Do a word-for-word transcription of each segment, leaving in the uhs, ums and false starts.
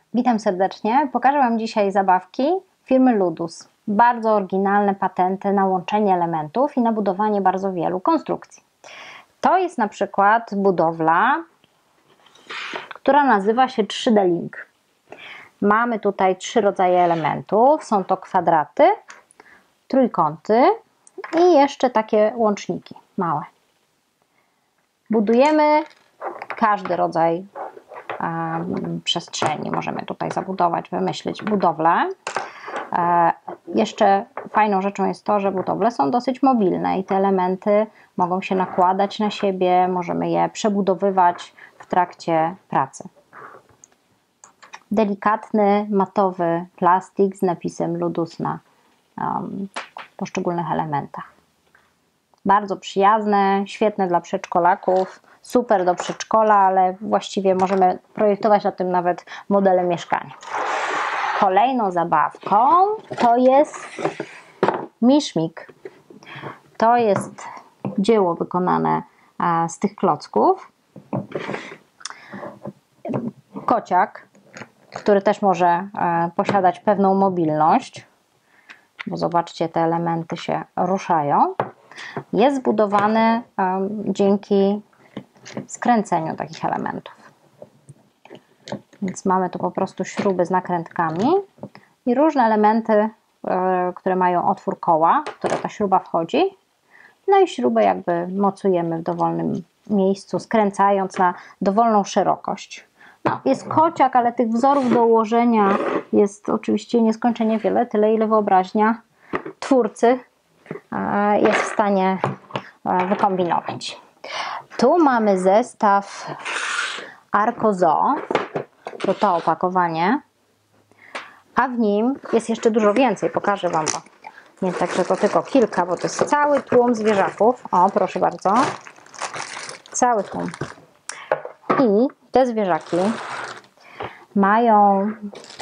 Witam serdecznie. Pokażę Wam dzisiaj zabawki firmy Ludus. Bardzo oryginalne patenty na łączenie elementów i na budowanie bardzo wielu konstrukcji. To jest na przykład budowla, która nazywa się trzy D Link. Mamy tutaj trzy rodzaje elementów. Są to kwadraty, trójkąty i jeszcze takie łączniki małe. Budujemy każdy rodzaj um, przestrzeni. Możemy tutaj zabudować, wymyślić budowlę. E, jeszcze fajną rzeczą jest to, że budowle są dosyć mobilne i te elementy mogą się nakładać na siebie, możemy je przebudowywać w trakcie pracy. Delikatny, matowy plastik z napisem Ludus na um, poszczególnych elementach. Bardzo przyjazne, świetne dla przedszkolaków, super do przedszkola, ale właściwie możemy projektować na tym nawet modele mieszkania. Kolejną zabawką to jest miszmik. To jest dzieło wykonane z tych klocków. Kociak, który też może posiadać pewną mobilność, bo zobaczcie, te elementy się ruszają. Jest zbudowany dzięki skręceniu takich elementów. Więc mamy tu po prostu śruby z nakrętkami i różne elementy, które mają otwór koła, w które ta śruba wchodzi. No i śrubę jakby mocujemy w dowolnym miejscu, skręcając na dowolną szerokość. No, jest kociak, ale tych wzorów do ułożenia jest oczywiście nieskończenie wiele, tyle ile wyobraźnia twórcy jest w stanie wykombinować. Tu mamy zestaw Arco-Zoo, to to opakowanie, a w nim jest jeszcze dużo więcej, pokażę Wam to. Nie tak, że to tylko kilka, bo to jest cały tłum zwierzaków. O, proszę bardzo. Cały tłum. I te zwierzaki mają...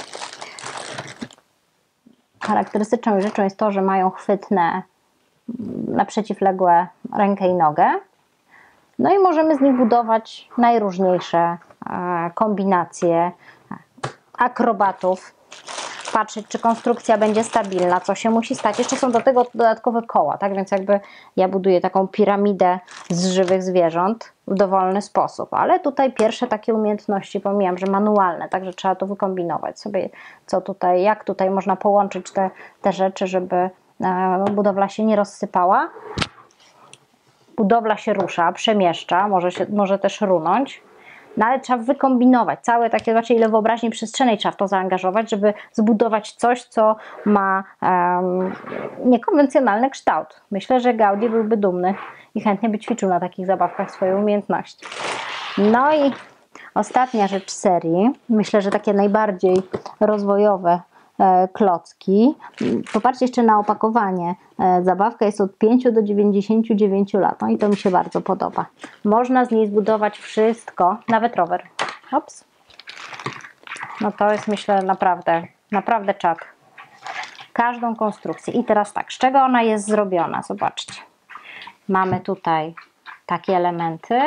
Charakterystyczną rzeczą jest to, że mają chwytne na przeciwległe rękę i nogę. No i możemy z nich budować najróżniejsze kombinacje akrobatów. Patrzeć, czy konstrukcja będzie stabilna, co się musi stać. Jeszcze są do tego dodatkowe koła, tak? Więc jakby ja buduję taką piramidę z żywych zwierząt w dowolny sposób. Ale tutaj pierwsze takie umiejętności, pomijam, że manualne, także trzeba to wykombinować sobie, co tutaj, jak tutaj można połączyć te, te rzeczy, żeby budowla się nie rozsypała. Budowla się rusza, przemieszcza, może, się, może też runąć. No ale trzeba wykombinować, całe takie, zobaczcie, ile wyobraźni przestrzennej trzeba w to zaangażować, żeby zbudować coś, co ma um, niekonwencjonalny kształt. Myślę, że Gaudi byłby dumny i chętnie by ćwiczył na takich zabawkach swoje umiejętności. No i ostatnia rzecz serii, myślę, że takie najbardziej rozwojowe e, klocki. Popatrzcie jeszcze na opakowanie. E, zabawka jest od pięciu do dziewięćdziesięciu dziewięciu lat, no i to mi się bardzo podoba. Można z niej zbudować wszystko, nawet rower. Ops. No to jest, myślę, naprawdę, naprawdę czad. Każdą konstrukcję. I teraz tak, z czego ona jest zrobiona? Zobaczcie. Mamy tutaj takie elementy.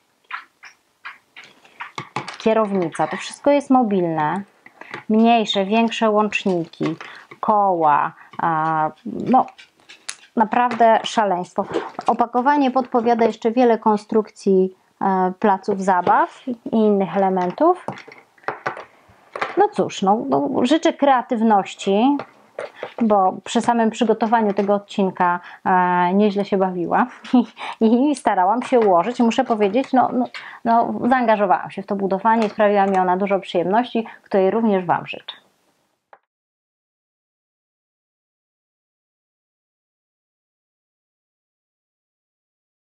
Kierownica. To wszystko jest mobilne. Mniejsze, większe łączniki, koła. No, naprawdę szaleństwo. Opakowanie podpowiada jeszcze wiele konstrukcji placów zabaw i innych elementów. No cóż, no, no, życzę kreatywności, bo przy samym przygotowaniu tego odcinka e, nieźle się bawiłam i, i starałam się ułożyć. Muszę powiedzieć, no, no, no, zaangażowałam się w to budowanie i sprawiła mi ona dużo przyjemności, której również Wam życzę.